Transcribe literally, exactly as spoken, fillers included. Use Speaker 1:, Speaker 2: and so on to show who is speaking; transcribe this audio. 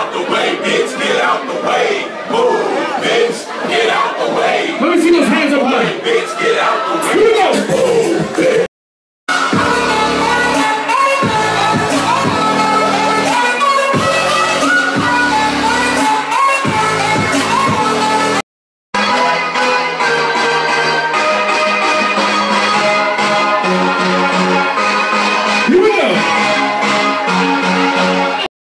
Speaker 1: out the way, bitch, get out the way. Move, bitch, get out the way.
Speaker 2: Let me see those hands up high.
Speaker 1: Bitch,